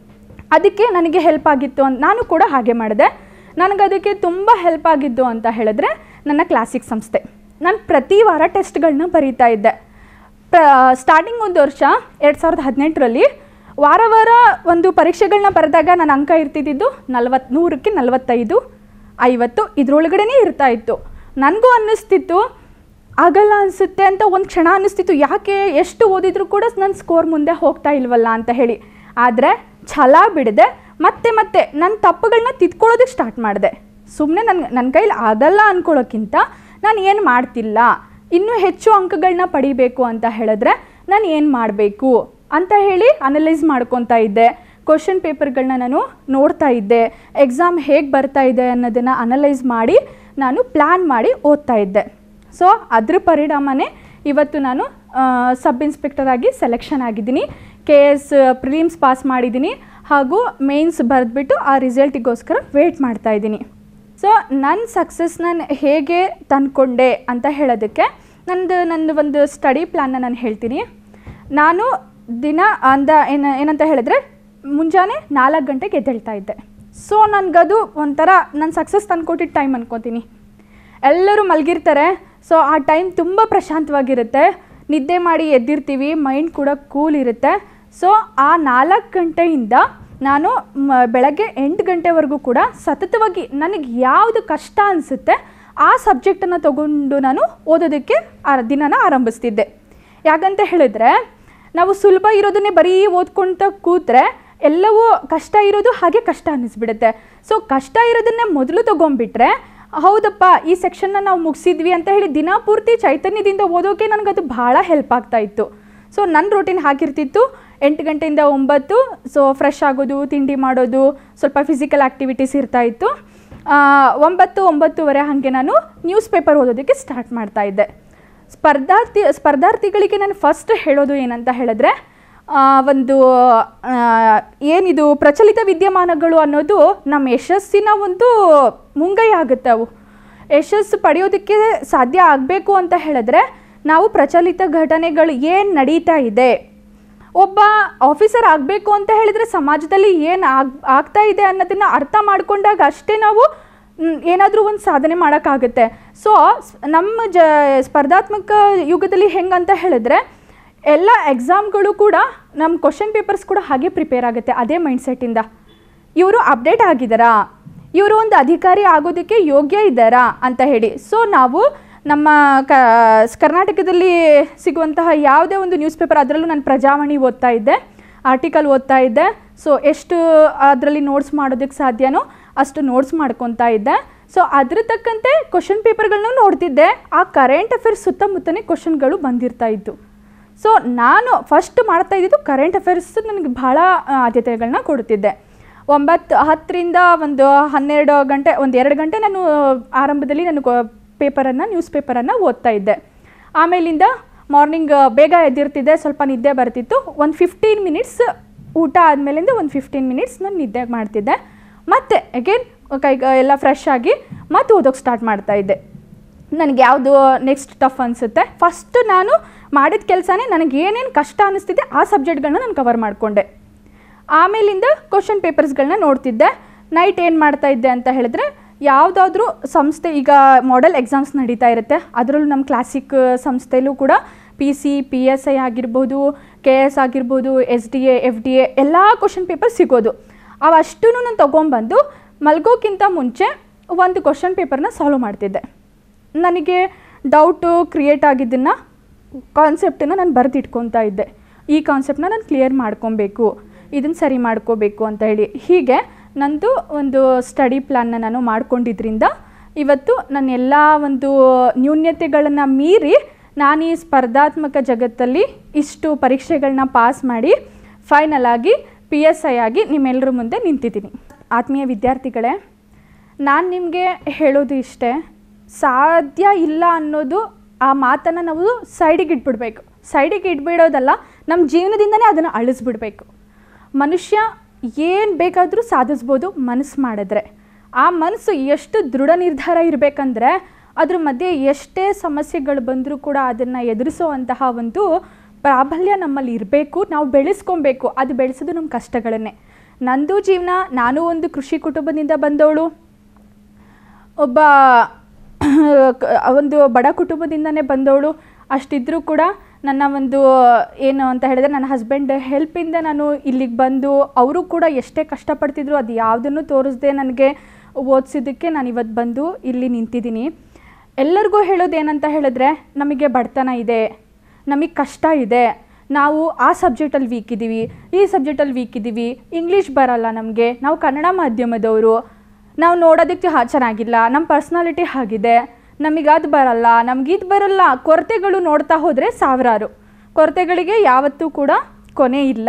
ಅದಕ್ಕೆ ನನಗೆ ಹೆಲ್ಪ್ ಆಗಿತ್ತು ಅಂತ ನಾನು ಕೂಡ ಹಾಗೆ ಮಾಡಿದೆ. ನನಗದಕ್ಕೆ ತುಂಬ ಹೆಲ್ಪ್ ಆಗಿದ್ದು ಅಂತ ಹೇಳಿದ್ರೆ ನನ್ನ ಕ್ಲಾಸಿಕ್ ಸಂಸ್ಥೆ. ನಾನು ಪ್ರತಿ ವಾರ ಟೆಸ್ಟ್ಗಳನ್ನ ಬರೀತಾ ಇದ್ದೆ. ಪ್ರ ಸ್ಟಾರ್ಟಿಂಗ್ ಒಂದು ವರ್ಷ ಎರಡು ಸಾವಿರದ ಹದಿನೆಂಟರಲ್ಲಿ ವಾರ ವಾರ ಒಂದು ಪರೀಕ್ಷೆಗಳನ್ನ ಬರೆದಾಗ ನನ್ನ ಅಂಕ ಇರ್ತಿದ್ದು ನಲ್ವತ್ತು ನೂರಕ್ಕೆ ನಲವತ್ತೈದು ಐವತ್ತು ಇದರೊಳಗಡೆ ಇರ್ತಾಯಿತ್ತು. ನನಗೂ ಅನ್ನಿಸ್ತಿತ್ತು ಆಗಲ್ಲ ಅನಿಸುತ್ತೆ ಅಂತ ಒಂದು ಕ್ಷಣ ಅನ್ನಿಸ್ತಿತ್ತು, ಯಾಕೆ ಎಷ್ಟು ಓದಿದ್ರು ಕೂಡ ನನ್ನ ಸ್ಕೋರ್ ಮುಂದೆ ಹೋಗ್ತಾ ಇಲ್ವಲ್ಲ ಅಂತ ಹೇಳಿ. ಆದರೆ ಛಲ ಬಿಡದೆ ಮತ್ತೆ ಮತ್ತೆ ನನ್ನ ತಪ್ಪುಗಳನ್ನ ತಿದ್ಕೊಳ್ಳೋದಕ್ಕೆ ಸ್ಟಾರ್ಟ್ ಮಾಡಿದೆ. ಸುಮ್ಮನೆ ನನ್ನ ನನ್ನ ಕೈಲಿ ಆಗಲ್ಲ ಅಂದ್ಕೊಳ್ಳೋಕ್ಕಿಂತ ನಾನು ಏನು ಮಾಡ್ತಿಲ್ಲ, ಇನ್ನೂ ಹೆಚ್ಚು ಅಂಕಗಳನ್ನ ಪಡಿಬೇಕು ಅಂತ ಹೇಳಿದ್ರೆ ನಾನು ಏನು ಮಾಡಬೇಕು ಅಂತ ಹೇಳಿ ಅನಲೈಸ್ ಮಾಡ್ಕೊತಾ ಇದ್ದೆ. ಕ್ವಶನ್ ಪೇಪರ್ಗಳನ್ನ ನಾನು ನೋಡ್ತಾ ಇದ್ದೆ, ಎಕ್ಸಾಮ್ ಹೇಗೆ ಬರ್ತಾ ಇದೆ ಅನ್ನೋದನ್ನು ಅನಲೈಸ್ ಮಾಡಿ ನಾನು ಪ್ಲ್ಯಾನ್ ಮಾಡಿ ಓದ್ತಾ ಇದ್ದೆ. ಸೊ ಅದ್ರ ಪರಿಣಾಮನೇ ಇವತ್ತು ನಾನು ಸಬ್ ಇನ್ಸ್ಪೆಕ್ಟರ್ ಆಗಿ ಸೆಲೆಕ್ಷನ್ ಆಗಿದ್ದೀನಿ. ಕೆ ಎಸ್ ಪ್ರಿಲಿಮ್ಸ್ ಪಾಸ್ ಮಾಡಿದ್ದೀನಿ ಹಾಗೂ ಮೇನ್ಸ್ ಬರೆದ್ಬಿಟ್ಟು ಆ ರಿಸಲ್ಟಿಗೋಸ್ಕರ ವೇಟ್ ಮಾಡ್ತಾ ಇದ್ದೀನಿ. ಸೊ ನನ್ನ ಸಕ್ಸಸ್ ನಾನು ಹೇಗೆ ತಂದ್ಕೊಂಡೆ ಅಂತ ಹೇಳೋದಕ್ಕೆ ನಂದು ನಂದು ಒಂದು ಸ್ಟಡಿ ಪ್ಲ್ಯಾನ್ನ ನಾನು ಹೇಳ್ತೀನಿ. ನಾನು ದಿನ ಅಂದ ಏನು ಏನಂತ ಹೇಳಿದ್ರೆ ಮುಂಜಾನೆ ನಾಲ್ಕು ಗಂಟೆಗೆ ಎದ್ದೇಳ್ತಾ ಇದ್ದೆ. ಸೊ ನನಗದು ಒಂಥರ ನನ್ನ ಸಕ್ಸಸ್ ತಂದ್ಕೊಟ್ಟಿದ್ದ ಟೈಮ್ ಅನ್ಕೋತೀನಿ. ಎಲ್ಲರೂ ಮಲಗಿರ್ತಾರೆ, ಸೊ ಆ ಟೈಮ್ ತುಂಬ ಪ್ರಶಾಂತವಾಗಿರುತ್ತೆ, ನಿದ್ದೆ ಮಾಡಿ ಎದ್ದಿರ್ತೀವಿ, ಮೈಂಡ್ ಕೂಡ ಕೂಲ್ ಇರುತ್ತೆ. ಸೊ ಆ ನಾಲ್ಕು ಗಂಟೆಯಿಂದ ನಾನು ಮ ಬೆಳಗ್ಗೆ ಎಂಟು ಗಂಟೆವರೆಗೂ ಕೂಡ ಸತತವಾಗಿ ನನಗೆ ಯಾವುದು ಕಷ್ಟ ಅನಿಸುತ್ತೆ ಆ ಸಬ್ಜೆಕ್ಟನ್ನು ತಗೊಂಡು ನಾನು ಓದೋದಕ್ಕೆ ಆ ದಿನನ ಆರಂಭಿಸ್ತಿದ್ದೆ. ಯಾಕಂತ ಹೇಳಿದ್ರೆ ನಾವು ಸುಲಭ ಇರೋದನ್ನೇ ಬರೀ ಓದ್ಕೊಳ್ತಾ ಕೂತ್ರೆ ಎಲ್ಲವೂ ಕಷ್ಟ ಇರೋದು ಹಾಗೆ ಕಷ್ಟ ಅನ್ನಿಸ್ಬಿಡುತ್ತೆ. ಸೊ ಕಷ್ಟ ಇರೋದನ್ನೇ ಮೊದಲು ತೊಗೊಂಡ್ಬಿಟ್ರೆ ಹೌದಪ್ಪ ಈ ಸೆಕ್ಷನ್ನ ನಾವು ಮುಗಿಸಿದ್ವಿ ಅಂತ ಹೇಳಿ ದಿನ ಪೂರ್ತಿ ಚೈತನ್ಯದಿಂದ ಓದೋಕೆ ನನಗದು ಭಾಳ ಹೆಲ್ಪ್ ಆಗ್ತಾಯಿತ್ತು. ಸೊ ನನ್ನ ರೂಟೀನ್ ಹಾಕಿರ್ತಿತ್ತು ಎಂಟು ಗಂಟೆಯಿಂದ ಒಂಬತ್ತು. ಸೊ ಫ್ರೆಶ್ ಆಗೋದು, ತಿಂಡಿ ಮಾಡೋದು, ಸ್ವಲ್ಪ ಫಿಸಿಕಲ್ ಆ್ಯಕ್ಟಿವಿಟೀಸ್ ಇರ್ತಾಯಿತ್ತು. ಒಂಬತ್ತು ಒಂಬತ್ತುವರೆ ಹಾಗೆ ನಾನು ನ್ಯೂಸ್ ಪೇಪರ್ ಓದೋದಕ್ಕೆ ಸ್ಟಾರ್ಟ್ ಮಾಡ್ತಾಯಿದ್ದೆ. ಸ್ಪರ್ಧಾರ್ಥಿ ಸ್ಪರ್ಧಾರ್ಥಿಗಳಿಗೆ ನಾನು ಫಸ್ಟ್ ಹೇಳೋದು ಏನಂತ ಹೇಳಿದ್ರೆ, ಒಂದು ಏನಿದು ಪ್ರಚಲಿತ ವಿದ್ಯಮಾನಗಳು ಅನ್ನೋದು ನಮ್ಮ ಯಶಸ್ಸಿನ ಒಂದು ಮುಂಗೈ ಆಗುತ್ತೆ. ಅವು ಯಶಸ್ಸು ಪಡೆಯೋದಕ್ಕೆ ಸಾಧ್ಯ ಆಗಬೇಕು ಅಂತ ಹೇಳಿದ್ರೆ ನಾವು ಪ್ರಚಲಿತ ಘಟನೆಗಳು ಏನು ನಡೀತಾ ಇದೆ, ಒಬ್ಬ ಆಫೀಸರ್ ಆಗಬೇಕು ಅಂತ ಹೇಳಿದರೆ ಸಮಾಜದಲ್ಲಿ ಏನು ಆಗ್ ಆಗ್ತಾ ಇದೆ ಅನ್ನೋದನ್ನು ಅರ್ಥ ಮಾಡ್ಕೊಂಡಾಗ ಅಷ್ಟೇ ನಾವು ಏನಾದರೂ ಒಂದು ಸಾಧನೆ ಮಾಡೋಕ್ಕಾಗುತ್ತೆ. ಸೊ ನಮ್ಮ ಜ ಸ್ಪರ್ಧಾತ್ಮಕ ಯುಗದಲ್ಲಿ ಹೆಂಗಂತ ಹೇಳಿದ್ರೆ ಎಲ್ಲ ಎಕ್ಸಾಮ್ಗಳು ಕೂಡ ನಮ್ಮ ಕ್ವಶನ್ ಪೇಪರ್ಸ್ ಕೂಡ ಹಾಗೆ ಪ್ರಿಪೇರ್ ಆಗುತ್ತೆ ಅದೇ ಮೈಂಡ್ಸೆಟ್ಟಿಂದ. ಇವರು ಅಪ್ಡೇಟ್ ಆಗಿದ್ದಾರಾ, ಇವರು ಒಂದು ಅಧಿಕಾರಿ ಆಗೋದಕ್ಕೆ ಯೋಗ್ಯ ಇದ್ದಾರಾ ಅಂತ ಹೇಳಿ. ಸೊ ನಾವು ನಮ್ಮ ಕ ಕರ್ನಾಟಕದಲ್ಲಿ ಸಿಗುವಂತಹ ಯಾವುದೇ ಒಂದು ನ್ಯೂಸ್ ಪೇಪರ್, ಅದರಲ್ಲೂ ನಾನು ಪ್ರಜಾವಾಣಿ ಓದ್ತಾ ಇದ್ದೆ, ಆರ್ಟಿಕಲ್ ಓದ್ತಾ ಇದ್ದೆ. ಸೊ ಎಷ್ಟು ಅದರಲ್ಲಿ ನೋಟ್ಸ್ ಮಾಡೋದಕ್ಕೆ ಸಾಧ್ಯನೋ ಅಷ್ಟು ನೋಟ್ಸ್ ಮಾಡ್ಕೊತಾ ಇದ್ದೆ. ಸೊ ಅದ್ರ ತಕ್ಕಂತೆ ಕ್ವಶನ್ ಪೇಪರ್ಗಳನ್ನ ನೋಡ್ತಿದ್ದೆ. ಆ ಕರೆಂಟ್ ಅಫೇರ್ಸ್ ಸುತ್ತಮುತ್ತನೇ ಕ್ವಶನ್ಗಳು ಬಂದಿರ್ತಾ ಇತ್ತು. ಸೊ ನಾನು ಫಸ್ಟ್ ಮಾಡ್ತಾ ಇದ್ದಿದ್ದು ಕರೆಂಟ್ ಅಫೇರ್ಸ್ ನನಗೆ ಭಾಳ ಆದ್ಯತೆಗಳನ್ನ ಕೊಡ್ತಿದ್ದೆ. ಒಂಬತ್ತು ಹತ್ತರಿಂದ ಒಂದು ಹನ್ನೆರಡು ಗಂಟೆ ಒಂದು ಎರಡು ಗಂಟೆ ನಾನು ಆರಂಭದಲ್ಲಿ ನಾನು ಪೇಪರನ್ನು ನ್ಯೂಸ್ ಪೇಪರನ್ನು ಓದ್ತಾ ಇದ್ದೆ. ಆಮೇಲಿಂದ ಮಾರ್ನಿಂಗ್ ಬೇಗ ಎದ್ದಿರ್ತಿದ್ದೆ, ಸ್ವಲ್ಪ ನಿದ್ದೆ ಬರ್ತಿತ್ತು. ಒಂದು ಫಿಫ್ಟೀನ್ ಮಿನಿಟ್ಸ್ ಊಟ ಆದಮೇಲಿಂದ ಒಂದು ಫಿಫ್ಟೀನ್ ಮಿನಿಟ್ಸ್ ನಾನು ನಿದ್ದೆ ಮಾಡ್ತಿದ್ದೆ. ಮತ್ತು ಅಗೇನ್ ಕೈ ಎಲ್ಲ ಫ್ರೆಶ್ ಆಗಿ ಮತ್ತೆ ಓದೋಕ್ಕೆ ಸ್ಟಾರ್ಟ್ ಮಾಡ್ತಾಯಿದ್ದೆ. ನನಗೆ ಯಾವುದು ನೆಕ್ಸ್ಟ್ ಟಫ್ ಅನಿಸುತ್ತೆ ಫಸ್ಟ್ ನಾನು ಮಾಡಿದ ಕೆಲಸನೇ ನನಗೆ ಏನೇನು ಕಷ್ಟ ಅನ್ನಿಸ್ತಿದ್ದೆ ಆ ಸಬ್ಜೆಕ್ಟ್ಗಳನ್ನ ನಾನು ಕವರ್ ಮಾಡಿಕೊಂಡೆ. ಆಮೇಲಿಂದ ಕ್ವಶನ್ ಪೇಪರ್ಸ್ಗಳನ್ನ ನೋಡ್ತಿದ್ದೆ. ನೈಟ್ ಏನು ಮಾಡ್ತಾಯಿದ್ದೆ ಅಂತ ಹೇಳಿದ್ರೆ, ಯಾವುದಾದ್ರೂ ಸಂಸ್ಥೆ, ಈಗ ಮಾಡೆಲ್ ಎಕ್ಸಾಮ್ಸ್ ನಡೀತಾ ಇರುತ್ತೆ, ಅದರಲ್ಲೂ ನಮ್ಮ ಕ್ಲಾಸಿಕ್ ಸಂಸ್ಥೆಯಲ್ಲೂ ಕೂಡ P C P S I ಆಗಿರ್ಬೋದು, ಕೆ ಎಸ್ ಆಗಿರ್ಬೋದು, S D A F D A ಎಲ್ಲ ಕ್ವಶನ್ ಪೇಪರ್ ಸಿಗೋದು. ಅವಷ್ಟೂ ನಾನು ತೊಗೊಂಬಂದು ಮಲ್ಗೋಕ್ಕಿಂತ ಮುಂಚೆ ಒಂದು ಕ್ವಶನ್ ಪೇಪರ್ನ ಸಾಲ್ವ್ ಮಾಡ್ತಿದ್ದೆ. ನನಗೆ ಡೌಟು ಕ್ರಿಯೇಟ್ ಆಗಿದ್ದನ್ನು ಕಾನ್ಸೆಪ್ಟನ್ನು ನಾನು ಬರೆದಿಟ್ಕೊತಾ ಇದ್ದೆ. ಈ ಕಾನ್ಸೆಪ್ಟನ್ನ ನಾನು ಕ್ಲಿಯರ್ ಮಾಡ್ಕೊಬೇಕು, ಇದನ್ನು ಸರಿ ಮಾಡ್ಕೋಬೇಕು ಅಂತ ಹೇಳಿ. ಹೀಗೆ ನಂದು ಒಂದು ಸ್ಟಡಿ ಪ್ಲ್ಯಾನ್ನ ನಾನು ಮಾಡ್ಕೊಂಡಿದ್ರಿಂದ ಇವತ್ತು ನನ್ನ ಎಲ್ಲ ಒಂದು ನ್ಯೂನ್ಯತೆಗಳನ್ನು ಮೀರಿ ನಾನು ಈ ಸ್ಪರ್ಧಾತ್ಮಕ ಜಗತ್ತಲ್ಲಿ ಇಷ್ಟು ಪರೀಕ್ಷೆಗಳನ್ನ ಪಾಸ್ ಮಾಡಿ ಫೈನಲ್ ಆಗಿ ಪಿ ಎಸ್ ಐ ಆಗಿ ನಿಮ್ಮೆಲ್ಲರ ಮುಂದೆ ನಿಂತಿದ್ದೀನಿ. ಆತ್ಮೀಯ ವಿದ್ಯಾರ್ಥಿಗಳೇ, ನಾನು ನಿಮಗೆ ಹೇಳೋದು ಇಷ್ಟೇ, ಸಾಧ್ಯ ಇಲ್ಲ ಅನ್ನೋದು ಆ ಮಾತನ್ನು ನಾವು ಸೈಡಿಗೆ ಇಟ್ಬಿಡ್ಬೇಕು. ಸೈಡಿಗೆ ಇಟ್ಬಿಡೋದಲ್ಲ, ನಮ್ಮ ಜೀವನದಿಂದನೇ ಅದನ್ನು ಅಳಿಸ್ಬಿಡ್ಬೇಕು. ಮನುಷ್ಯ ಏನು ಬೇಕಾದರೂ ಸಾಧಿಸ್ಬೋದು ಮನಸ್ಸು ಮಾಡಿದ್ರೆ. ಆ ಮನಸ್ಸು ಎಷ್ಟು ದೃಢ ನಿರ್ಧಾರ ಇರಬೇಕಂದ್ರೆ ಅದ್ರ ಮಧ್ಯೆ ಎಷ್ಟೇ ಸಮಸ್ಯೆಗಳು ಬಂದರೂ ಕೂಡ ಅದನ್ನು ಎದುರಿಸೋವಂತಹ ಒಂದು ಪ್ರಾಬಲ್ಯ ನಮ್ಮಲ್ಲಿ ಇರಬೇಕು. ನಾವು ಬೆಳೆಸ್ಕೊಬೇಕು. ಅದು ಬೆಳೆಸೋದು ನಮ್ಮ ಕಷ್ಟಗಳನ್ನೇ. ನಂದು ಜೀವನ, ನಾನು ಒಂದು ಕೃಷಿ ಕುಟುಂಬದಿಂದ ಬಂದವಳು, ಒಬ್ಬ ಒಂದು ಬಡ ಕುಟುಂಬದಿಂದನೇ ಬಂದವಳು. ಅಷ್ಟಿದ್ರೂ ಕೂಡ ನನ್ನ ಒಂದು ಏನು ಅಂತ ಹೇಳಿದ್ರೆ ನನ್ನ ಹಸ್ಬೆಂಡ್ ಹೆಲ್ಪಿಂದ ನಾನು ಇಲ್ಲಿಗೆ ಬಂದು, ಅವರು ಕೂಡ ಎಷ್ಟೇ ಕಷ್ಟಪಡ್ತಿದ್ರು ಅದು ಯಾವುದನ್ನು ತೋರಿಸ್ದೆ ನನಗೆ ಓದಿಸಿದ್ದಕ್ಕೆ ನಾನು ಇವತ್ತು ಬಂದು ಇಲ್ಲಿ ನಿಂತಿದ್ದೀನಿ. ಎಲ್ಲರಿಗೂ ಹೇಳೋದೇನಂತ ಹೇಳಿದ್ರೆ, ನಮಗೆ ಬಡತನ ಇದೆ, ನಮಗೆ ಕಷ್ಟ ಇದೆ, ನಾವು ಆ ಸಬ್ಜೆಕ್ಟಲ್ಲಿ ವೀಕ್ ಇದ್ದೀವಿ, ಈ ಸಬ್ಜೆಕ್ಟಲ್ಲಿ ವೀಕ್ ಇದ್ದೀವಿ, ಇಂಗ್ಲೀಷ್ ಬರಲ್ಲ ನಮಗೆ, ನಾವು ಕನ್ನಡ ಮಾಧ್ಯಮದವರು, ನಾವು ನೋಡೋದಕ್ಕೆ ಹಾ ಚೆನ್ನಾಗಿಲ್ಲ, ನಮ್ಮ ಪರ್ಸ್ನಾಲಿಟಿ ಆಗಿದೆ, ನಮಗೆ ಅದು ಬರಲ್ಲ, ನಮಗಿದು ಬರಲ್ಲ, ಕೊರತೆಗಳು ನೋಡ್ತಾ ಹೋದರೆ ಸಾವಿರಾರು. ಕೊರತೆಗಳಿಗೆ ಯಾವತ್ತೂ ಕೂಡ ಕೊನೆ ಇಲ್ಲ.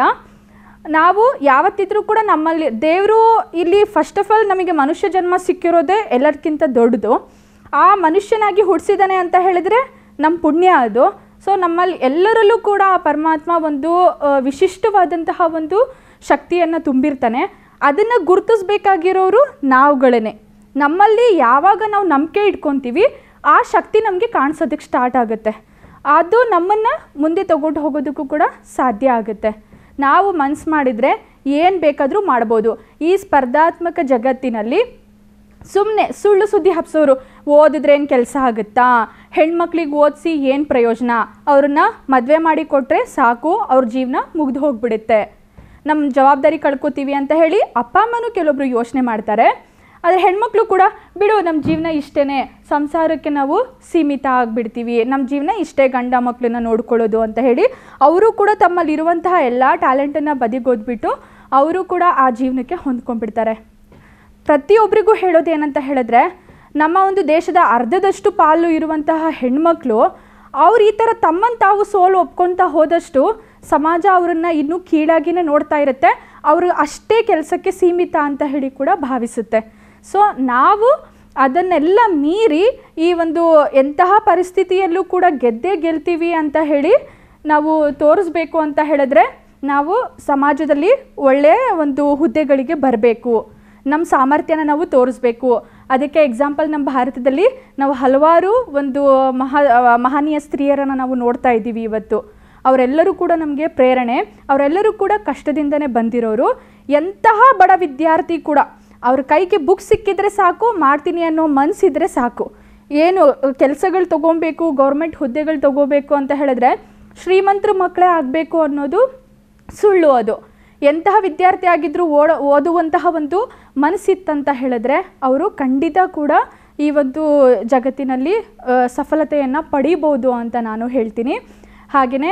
ನಾವು ಯಾವತ್ತಿದ್ರೂ ಕೂಡ ನಮ್ಮಲ್ಲಿ ದೇವರು ಇಲ್ಲಿ ಫಸ್ಟ್ ಆಫ್ ಆಲ್ ನಮಗೆ ಮನುಷ್ಯ ಜನ್ಮ ಸಿಕ್ಕಿರೋದೇ ಎಲ್ಲದಕ್ಕಿಂತ ದೊಡ್ಡದು. ಆ ಮನುಷ್ಯನಾಗಿ ಹುಟ್ಟಿಸಿದ್ದಾನೆ ಅಂತ ಹೇಳಿದರೆ ನಮ್ಮ ಪುಣ್ಯ ಅದು. ಸೊ ನಮ್ಮಲ್ಲಿ ಎಲ್ಲರಲ್ಲೂ ಕೂಡ ಆ ಪರಮಾತ್ಮ ಒಂದು ವಿಶಿಷ್ಟವಾದಂತಹ ಒಂದು ಶಕ್ತಿಯನ್ನು ತುಂಬಿರ್ತಾನೆ. ಅದನ್ನು ಗುರುತಿಸ್ಬೇಕಾಗಿರೋರು ನಾವುಗಳೇ. ನಮ್ಮಲ್ಲಿ ಯಾವಾಗ ನಾವು ನಂಬಿಕೆ ಇಟ್ಕೊತೀವಿ ಆ ಶಕ್ತಿ ನಮಗೆ ಕಾಣಿಸೋದಕ್ಕೆ ಸ್ಟಾರ್ಟ್ ಆಗುತ್ತೆ. ಅದು ನಮ್ಮನ್ನು ಮುಂದೆ ತಗೊಂಡು ಹೋಗೋದಕ್ಕೂ ಕೂಡ ಸಾಧ್ಯ ಆಗುತ್ತೆ. ನಾವು ಮನಸ್ಸು ಮಾಡಿದರೆ ಏನು ಬೇಕಾದರೂ ಮಾಡ್ಬೋದು. ಈ ಸ್ಪರ್ಧಾತ್ಮಕ ಜಗತ್ತಿನಲ್ಲಿ ಸುಮ್ಮನೆ ಸುಳ್ಳು ಸುದ್ದಿ ಹಬ್ಸೋರು, ಓದಿದ್ರೆ ಏನು ಕೆಲಸ ಆಗುತ್ತಾ, ಹೆಣ್ಮಕ್ಳಿಗೆ ಓದಿಸಿ ಏನು ಪ್ರಯೋಜನ, ಅವ್ರನ್ನ ಮದುವೆ ಮಾಡಿ ಕೊಟ್ಟರೆ ಸಾಕು, ಅವ್ರ ಜೀವನ ಮುಗ್ದು ಹೋಗಿಬಿಡುತ್ತೆ, ನಮ್ಮ ಜವಾಬ್ದಾರಿ ಕಳ್ಕೊತೀವಿ ಅಂತ ಹೇಳಿ ಅಪ್ಪ ಅಮ್ಮನೂ ಕೆಲವೊಬ್ರು ಯೋಚನೆ ಮಾಡ್ತಾರೆ. ಆದರೆ ಹೆಣ್ಮಕ್ಳು ಕೂಡ ಬಿಡು, ನಮ್ಮ ಜೀವನ ಇಷ್ಟೇ, ಸಂಸಾರಕ್ಕೆ ನಾವು ಸೀಮಿತ ಆಗಿಬಿಡ್ತೀವಿ, ನಮ್ಮ ಜೀವನ ಇಷ್ಟೇ, ಗಂಡ ಮಕ್ಕಳನ್ನ ನೋಡ್ಕೊಳ್ಳೋದು ಅಂತ ಹೇಳಿ ಅವರು ಕೂಡ ತಮ್ಮಲ್ಲಿರುವಂತಹ ಎಲ್ಲ ಟ್ಯಾಲೆಂಟನ್ನು ಬದಿಗೋದ್ಬಿಟ್ಟು ಅವರು ಕೂಡ ಆ ಜೀವನಕ್ಕೆ ಹೊಂದ್ಕೊಂಡ್ಬಿಡ್ತಾರೆ. ಪ್ರತಿಯೊಬ್ಬರಿಗೂ ಹೇಳೋದೇನಂತ ಹೇಳಿದ್ರೆ, ನಮ್ಮ ಒಂದು ದೇಶದ ಅರ್ಧದಷ್ಟು ಪಾಲು ಇರುವಂತಹ ಹೆಣ್ಮಕ್ಳು ಅವ್ರು ಈ ಥರ ತಮ್ಮನ್ನು ತಾವು ಸೋಲು ಒಪ್ಕೊಳ್ತಾ ಹೋದಷ್ಟು ಸಮಾಜ ಅವರನ್ನು ಇನ್ನೂ ಕೀಳಾಗಿನೇ ನೋಡ್ತಾ ಇರುತ್ತೆ, ಅವರು ಅಷ್ಟೇ ಕೆಲಸಕ್ಕೆ ಸೀಮಿತ ಅಂತ ಹೇಳಿ ಕೂಡ ಭಾವಿಸುತ್ತೆ. ಸೊ ನಾವು ಅದನ್ನೆಲ್ಲ ಮೀರಿ ಈ ಒಂದು ಎಂತಹ ಪರಿಸ್ಥಿತಿಯಲ್ಲೂ ಕೂಡ ಗೆದ್ದೇ ಗೆಲ್ತೀವಿ ಅಂತ ಹೇಳಿ ನಾವು ತೋರಿಸ್ಬೇಕು ಅಂತ ಹೇಳಿದ್ರೆ, ನಾವು ಸಮಾಜದಲ್ಲಿ ಒಳ್ಳೆಯ ಒಂದು ಹುದ್ದೆಗಳಿಗೆ ಬರಬೇಕು, ನಮ್ಮ ಸಾಮರ್ಥ್ಯನ ನಾವು ತೋರಿಸ್ಬೇಕು. ಅದಕ್ಕೆ ಎಕ್ಸಾಂಪಲ್ ನಮ್ಮ ಭಾರತದಲ್ಲಿ ನಾವು ಹಲವಾರು ಒಂದು ಮಹಾ ಮಹನೀಯ ಸ್ತ್ರೀಯರನ್ನು ನಾವು ನೋಡ್ತಾ ಇದ್ದೀವಿ ಇವತ್ತು. ಅವರೆಲ್ಲರೂ ಕೂಡ ನಮಗೆ ಪ್ರೇರಣೆ, ಅವರೆಲ್ಲರೂ ಕೂಡ ಕಷ್ಟದಿಂದನೇ ಬಂದಿರೋರು. ಎಂತಹ ಬಡ ವಿದ್ಯಾರ್ಥಿ ಕೂಡ ಅವ್ರ ಕೈಗೆ ಬುಕ್ ಸಿಕ್ಕಿದ್ರೆ ಸಾಕು, ಮಾಡ್ತೀನಿ ಅನ್ನೋ ಮನಸ್ಸಿದ್ರೆ ಸಾಕು. ಏನು ಕೆಲಸಗಳು ತೊಗೊಬೇಕು, ಗೌರ್ಮೆಂಟ್ ಹುದ್ದೆಗಳು ತೊಗೋಬೇಕು ಅಂತ ಹೇಳಿದ್ರೆ ಶ್ರೀಮಂತರ ಮಕ್ಕಳೇ ಆಗಬೇಕು ಅನ್ನೋದು ಸುಳ್ಳು. ಅದು ಎಂತಹ ವಿದ್ಯಾರ್ಥಿ ಆಗಿದ್ದರೂ ಓಡ ಓದುವಂತಹ ಒಂದು ಮನಸ್ಸಿತ್ತಂತ ಹೇಳಿದ್ರೆ ಅವರು ಖಂಡಿತ ಕೂಡ ಈ ಒಂದು ಜಗತ್ತಿನಲ್ಲಿ ಸಫಲತೆಯನ್ನು ಪಡೀಬೋದು ಅಂತ ನಾನು ಹೇಳ್ತೀನಿ. ಹಾಗೆಯೇ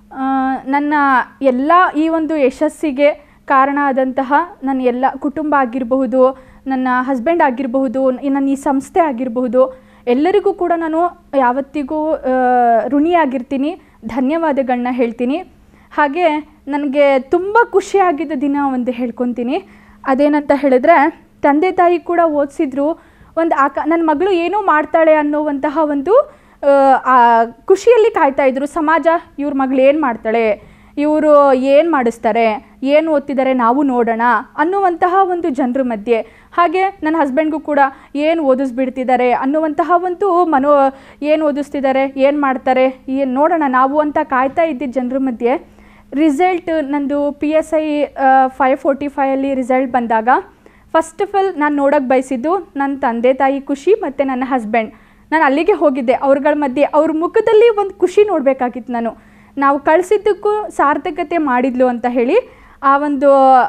ನನ್ನ ಎಲ್ಲ ಈ ಒಂದು ಯಶಸ್ಸಿಗೆ ಕಾರಣ ಆದಂತಹ ನನ್ನ ಎಲ್ಲ ಕುಟುಂಬ ಆಗಿರಬಹುದು, ನನ್ನ ಹಸ್ಬೆಂಡ್ ಆಗಿರಬಹುದು, ನನ್ನ ಈ ಸಂಸ್ಥೆ ಆಗಿರಬಹುದು, ಎಲ್ಲರಿಗೂ ಕೂಡ ನಾನು ಯಾವತ್ತಿಗೂ ಋಣಿಯಾಗಿರ್ತೀನಿ, ಧನ್ಯವಾದಗಳನ್ನ ಹೇಳ್ತೀನಿ. ಹಾಗೆ ನನಗೆ ತುಂಬ ಖುಷಿಯಾಗಿದ್ದ ದಿನ ಒಂದು ಹೇಳ್ಕೊತೀನಿ. ಅದೇನಂತ ಹೇಳಿದ್ರೆ, ತಂದೆ ತಾಯಿ ಕೂಡ ಓದಿಸಿದ್ರು, ಒಂದು ಆಕ ನನ್ನ ಮಗಳು ಏನೋ ಮಾಡ್ತಾಳೆ ಅನ್ನೋವಂತಹ ಒಂದು ಖುಷಿಯಲ್ಲಿ ಕಾಯ್ತಾಯಿದ್ರು. ಸಮಾಜ ಇವ್ರ ಮಗಳು ಏನು ಮಾಡ್ತಾಳೆ, ಇವರು ಏನು ಮಾಡಿಸ್ತಾರೆ, ಏನು ಓದ್ತಿದ್ದಾರೆ ನಾವು ನೋಡೋಣ ಅನ್ನುವಂತಹ ಒಂದು ಜನರ ಮಧ್ಯೆ. ಹಾಗೆ ನನ್ನ ಹಸ್ಬೆಂಡ್ಗೂ ಕೂಡ ಏನು ಓದಿಸ್ಬಿಡ್ತಿದ್ದಾರೆ ಅನ್ನುವಂತಹ ಒಂದು ಮನೋ ಏನು ಓದಿಸ್ತಿದ್ದಾರೆ, ಏನು ಮಾಡ್ತಾರೆ, ಏನು ನೋಡೋಣ ನಾವು ಅಂತ ಕಾಯ್ತಾ ಇದ್ದಿದ್ದ ಜನರ ಮಧ್ಯೆ ರಿಸಲ್ಟ್ ನಂದು P S I five forty ಫೈವಲ್ಲಿ ರಿಸಲ್ಟ್ ಬಂದಾಗ ಫಸ್ಟ್ ಆಫ್ ಆಲ್ ನಾನು ನೋಡೋಕ್ಕೆ ಬಯಸಿದ್ದು ನನ್ನ ತಂದೆ ತಾಯಿ ಖುಷಿ ಮತ್ತು ನನ್ನ ಹಸ್ಬೆಂಡ್. ನಾನು ಅಲ್ಲಿಗೆ ಹೋಗಿದ್ದೆ, ಅವ್ರಗಳ ಮಧ್ಯೆ ಅವ್ರ ಮುಖದಲ್ಲಿ ಒಂದು ಖುಷಿ ನೋಡಬೇಕಾಗಿತ್ತು. ನಾನು ನಾವು ಕಳಿಸಿದ್ದಕ್ಕೂ ಸಾರ್ಥಕತೆ ಮಾಡಿದ್ಲು ಅಂತ ಹೇಳಿ ಆ ಒಂದು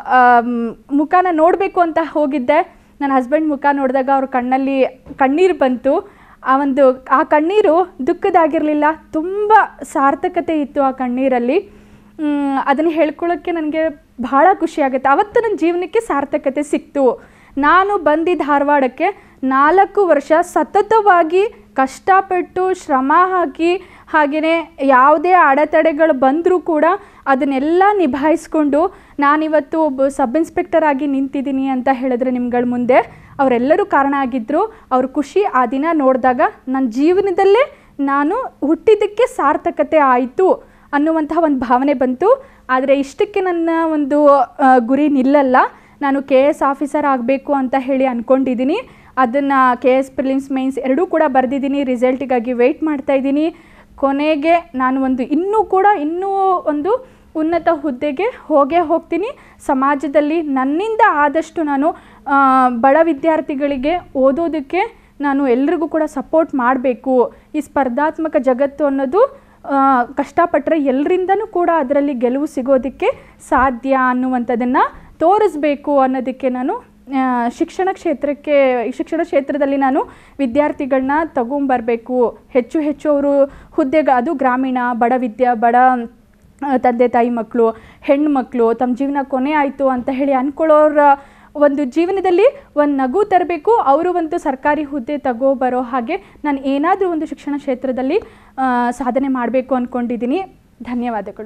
ಮುಖನ ನೋಡಬೇಕು ಅಂತ ಹೋಗಿದ್ದೆ. ನನ್ನ ಹಸ್ಬೆಂಡ್ ಮುಖ ನೋಡಿದಾಗ ಅವ್ರ ಕಣ್ಣಲ್ಲಿ ಕಣ್ಣೀರು ಬಂತು. ಆ ಒಂದು ಆ ಕಣ್ಣೀರು ದುಃಖದಾಗಿರಲಿಲ್ಲ, ತುಂಬ ಸಾರ್ಥಕತೆ ಇತ್ತು ಆ ಕಣ್ಣೀರಲ್ಲಿ. ಅದನ್ನು ಹೇಳ್ಕೊಳ್ಳೋಕ್ಕೆ ನನಗೆ ಭಾಳ ಖುಷಿಯಾಗುತ್ತೆ. ಅವತ್ತು ನನ್ನ ಜೀವನಕ್ಕೆ ಸಾರ್ಥಕತೆ ಸಿಕ್ತು. ನಾನು ಬಂದಿದ್ದ ಧಾರವಾಡಕ್ಕೆ ನಾಲ್ಕು ವರ್ಷ ಸತತವಾಗಿ ಕಷ್ಟಪಟ್ಟು ಶ್ರಮ ಹಾಕಿ, ಹಾಗೆಯೇ ಯಾವುದೇ ಅಡೆತಡೆಗಳು ಬಂದರೂ ಕೂಡ ಅದನ್ನೆಲ್ಲ ನಿಭಾಯಿಸ್ಕೊಂಡು ನಾನಿವತ್ತು ಒಬ್ಬ ಸಬ್ ಇನ್ಸ್ಪೆಕ್ಟರ್ ಆಗಿ ನಿಂತಿದ್ದೀನಿ ಅಂತ ಹೇಳಿದ್ರೆ ನಿಮ್ಗಳ ಮುಂದೆ ಅವರೆಲ್ಲರೂ ಕಾರಣ ಆಗಿದ್ದರು. ಅವ್ರ ಖುಷಿ ಆ ದಿನ ನೋಡಿದಾಗ ನನ್ನ ಜೀವನದಲ್ಲೇ ನಾನು ಹುಟ್ಟಿದ್ದಕ್ಕೆ ಸಾರ್ಥಕತೆ ಆಯಿತು ಅನ್ನುವಂತಹ ಒಂದು ಭಾವನೆ ಬಂತು. ಆದರೆ ಇಷ್ಟಕ್ಕೆ ನನ್ನ ಒಂದು ಗುರಿ ನಿಲ್ಲಲ್ಲ. ನಾನು ಕೆ ಎಸ್ ಆಫೀಸರ್ ಆಗಬೇಕು ಅಂತ ಹೇಳಿ ಅಂದ್ಕೊಂಡಿದ್ದೀನಿ. ಅದನ್ನು ಕೆ ಎಸ್ ಪ್ರಿಲಿಮ್ಸ್ ಮೈನ್ಸ್ ಎರಡೂ ಕೂಡ ಬರೆದಿದ್ದೀನಿ. ರಿಸಲ್ಟಿಗಾಗಿ ವೆಯ್ಟ್ ಮಾಡ್ತಾಯಿದ್ದೀನಿ. ಕೊನೆಗೆ ನಾನು ಒಂದು ಇನ್ನೂ ಕೂಡ ಇನ್ನೂ ಒಂದು ಉನ್ನತ ಹುದ್ದೆಗೆ ಹೋಗೇ ಹೋಗ್ತೀನಿ. ಸಮಾಜದಲ್ಲಿ ನನ್ನಿಂದ ಆದಷ್ಟು ನಾನು ಬಡ ವಿದ್ಯಾರ್ಥಿಗಳಿಗೆ ಓದೋದಕ್ಕೆ ನಾನು ಎಲ್ರಿಗೂ ಕೂಡ ಸಪೋರ್ಟ್ ಮಾಡಬೇಕು. ಈ ಸ್ಪರ್ಧಾತ್ಮಕ ಜಗತ್ತು ಅನ್ನೋದು ಕಷ್ಟಪಟ್ಟರೆ ಎಲ್ಲರಿಂದನೂ ಕೂಡ ಅದರಲ್ಲಿ ಗೆಲುವು ಸಿಗೋದಕ್ಕೆ ಸಾಧ್ಯ ಅನ್ನುವಂಥದ್ದನ್ನು ತೋರಿಸ್ಬೇಕು ಅನ್ನೋದಕ್ಕೆ ನಾನು ಶಿಕ್ಷಣ ಕ್ಷೇತ್ರಕ್ಕೆ ಶಿಕ್ಷಣ ಕ್ಷೇತ್ರದಲ್ಲಿ ನಾನು ವಿದ್ಯಾರ್ಥಿಗಳನ್ನ ತಗೊಂಬರಬೇಕು, ಹೆಚ್ಚು ಹೆಚ್ಚು ಅವರು ಹುದ್ದೆಗ ಅದು ಗ್ರಾಮೀಣ ಬಡ ವಿದ್ಯಾ ಬಡ ತಂದೆ ತಾಯಿ ಮಕ್ಕಳು, ಹೆಣ್ಣು ಮಕ್ಕಳು ತಮ್ಮ ಜೀವನ ಕೊನೆ ಆಯಿತು ಅಂತ ಹೇಳಿ ಅಂದ್ಕೊಳ್ಳೋರ ಒಂದು ಜೀವನದಲ್ಲಿ ಒಂದು ನಗು ತರಬೇಕು, ಅವರು ಒಂದು ಸರ್ಕಾರಿ ಹುದ್ದೆ ತಗೋಬರೋ ಹಾಗೆ ನಾನು ಏನಾದರೂ ಒಂದು ಶಿಕ್ಷಣ ಕ್ಷೇತ್ರದಲ್ಲಿ ಸಾಧನೆ ಮಾಡಬೇಕು ಅಂದ್ಕೊಂಡಿದ್ದೀನಿ. ಧನ್ಯವಾದಗಳು.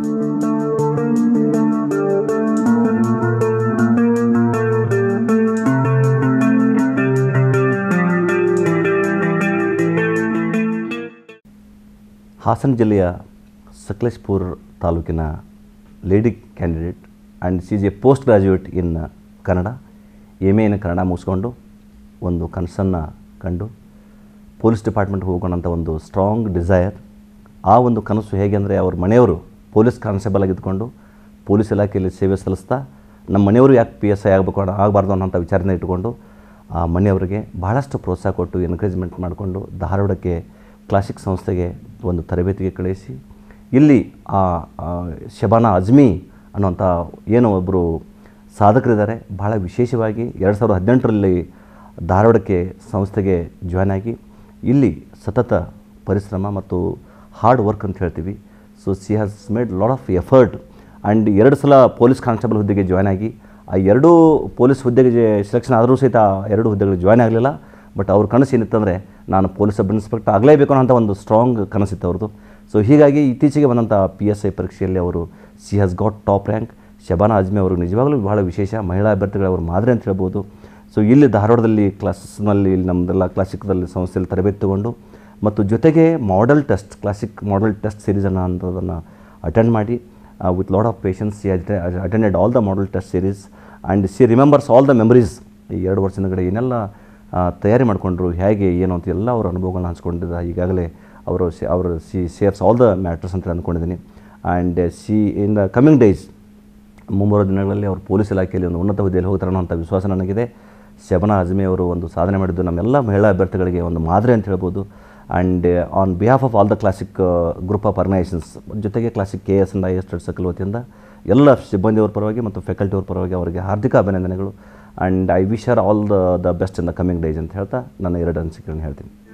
ಹಾಸನ ಜಿಲ್ಲೆಯ ಸಕಲೇಶಪುರ ತಾಲೂಕಿನ lady candidate and she is a post graduate in Kannada, M A in Kannada ಮುಗಿಸ್ಕೊಂಡು ಒಂದು ಕನಸನ್ನು ಕಂಡು ಪೊಲೀಸ್ ಡಿಪಾರ್ಟ್ಮೆಂಟ್ಗೆ ಹೋಗೋಣಂಥ ಒಂದು ಸ್ಟ್ರಾಂಗ್ ಡಿಸೈರ್. ಆ ಒಂದು ಕನಸು ಹೇಗೆ ಅಂದರೆ ಅವ್ರ ಮನೆಯವರು ಪೊಲೀಸ್ ಕಾನ್ಸ್ಟೇಬಲ್ ಆಗಿದ್ದುಕೊಂಡು ಪೊಲೀಸ್ ಇಲಾಖೆಯಲ್ಲಿ ಸೇವೆ ಸಲ್ಲಿಸ್ತಾ ನಮ್ಮ ಮನೆಯವರು ಯಾಕೆ ಪಿ ಎಸ್ ಐ ಆಗಬೇಕು ಆಗಬಾರ್ದು ಅನ್ನೋಂಥ ವಿಚಾರನ ಇಟ್ಟುಕೊಂಡು ಆ ಮನೆಯವರಿಗೆ ಭಾಳಷ್ಟು ಪ್ರೋತ್ಸಾಹ ಕೊಟ್ಟು ಎನ್ಕರೇಜ್ಮೆಂಟ್ ಮಾಡಿಕೊಂಡು ಧಾರವಾಡಕ್ಕೆ ಕ್ಲಾಸಿಕ್ ಸಂಸ್ಥೆಗೆ ಒಂದು ತರಬೇತಿಗೆ ಕಳಿಸಿ ಇಲ್ಲಿ ಆ ಶಬಾನಾ ಅಜ್ಮಿ ಅನ್ನುವಂಥ ಏನೋ ಒಬ್ಬರು ಸಾಧಕರಿದ್ದಾರೆ. ಭಾಳ ವಿಶೇಷವಾಗಿ ಎರಡು ಸಾವಿರದ ಹದಿನೆಂಟರಲ್ಲಿ ಧಾರವಾಡಕ್ಕೆ ಸಂಸ್ಥೆಗೆ ಜಾಯ್ನ್ ಆಗಿ ಇಲ್ಲಿ ಸತತ ಪರಿಶ್ರಮ ಮತ್ತು ಹಾರ್ಡ್ ವರ್ಕ್ ಅಂತ ಹೇಳ್ತೀವಿ. So she has made lot of effort and ಎರಡು ಸಲ ಪೊಲೀಸ್ ಕಾನ್ಸ್ಟೇಬಲ್ ಹುದ್ದೆಗೆ ಜಾಯ್ನ್ ಆಗಿ ಆ ಎರಡೂ ಪೊಲೀಸ್ ಹುದ್ದೆಗೆ ಸೆಲೆಕ್ಷನ್ ಆದರೂ ಸಹಿತ ಆ ಎರಡು ಹುದ್ದೆಗಳಿಗೆ ಜಾಯ್ನ್ ಆಗಲಿಲ್ಲ. ಬಟ್ ಅವ್ರ ಕನಸು ಏನಿತ್ತಂದರೆ ನಾನು ಪೊಲೀಸ್ ಸಬ್ ಇನ್ಸ್ಪೆಕ್ಟರ್ ಆಗಲೇಬೇಕು ಅನ್ನೋಂಥ ಒಂದು ಸ್ಟ್ರಾಂಗ್ ಕನಸಿತ್ತು ಅವ್ರದ್ದು. ಸೊ ಹೀಗಾಗಿ ಇತ್ತೀಚೆಗೆ ಬಂದಂಥ ಪಿ ಎಸ್ ಐ ಪರೀಕ್ಷೆಯಲ್ಲಿ ಅವರು she has got top rank. Shabana Azmi ಅವರು ನಿಜವಾಗಲೂ ಬಹಳ ವಿಶೇಷ ಮಹಿಳಾ ಅಭ್ಯರ್ಥಿಗಳ ಅವರು ಮಾದರಿ ಅಂತ ಹೇಳ್ಬೋದು. ಸೊ ಇಲ್ಲಿ ಧಾರವಾಡದಲ್ಲಿ ಕ್ಲಾಸಸ್ನಲ್ಲಿ ನಮ್ಮದೆಲ್ಲ ಕ್ಲಾಸಿಕ್ದಲ್ಲಿ ಸಂಸ್ಥೆಯಲ್ಲಿ ತರಬೇತಿ ತೊಗೊಂಡು ಮತ್ತು ಜೊತೆಗೆ model test Classic model test ಸೀರೀಸನ್ನು ಅಂಥದನ್ನು ಅಟೆಂಡ್ ಮಾಡಿ with lot of patience she attended all the model test series and she remembers all the memories. ಈ ಎರಡು ವರ್ಷದ ಕಡೆ ಏನೆಲ್ಲ ತಯಾರಿ ಮಾಡಿಕೊಂಡ್ರು, ಹೇಗೆ ಏನು ಅಂತ ಎಲ್ಲ ಅವರ ಅನುಭವಗಳನ್ನ ಹಂಚ್ಕೊಂಡಿದ್ದ ಈಗಾಗಲೇ ಅವರು ಅವರು she shares all the matters ಅಂತ ಅಂದ್ಕೊಂಡಿದ್ದೀನಿ. And she in the coming days ಮುಂಬರುವ ದಿನಗಳಲ್ಲಿ ಅವರು ಪೊಲೀಸ್ ಇಲಾಖೆಯಲ್ಲಿ ಒಂದು ಉನ್ನತ ಹುದ್ದೆಯಲ್ಲಿ ಹೋಗ್ತಾರೆ ಅನ್ನೋಂಥ ವಿಶ್ವಾಸ ನನಗಿದೆ. ಶಬಾನಾ ಅಜ್ಮಿ ಅವರು ಒಂದು ಸಾಧನೆ ಮಾಡಿದ್ದು ನಮ್ಮೆಲ್ಲ ಮಹಿಳಾ ಅಭ್ಯರ್ಥಿಗಳಿಗೆ ಒಂದು ಮಾದರಿ ಅಂತ ಹೇಳ್ಬೋದು. And on behalf of all the Classic group of organisations ಜೊತೆಗೆ Classic K S and I S circle ವತಿಯಿಂದ ಎಲ್ಲ ಸಿಬ್ಬಂದಿಯವ್ರ ಪರವಾಗಿ ಮತ್ತು ಫ್ಯಾಕಲ್ಟಿಯವ್ರ ಪರವಾಗಿ ಅವರಿಗೆ ಹಾರ್ದಿಕ ಅಭಿನಂದನೆಗಳು. And I wish her all the the best in the coming days ಅಂತ ಹೇಳ್ತಾ ನನ್ನ ಎರಡು ಅನಿಸಿಕೆಗಳನ್ನು ಹೇಳ್ತೀನಿ.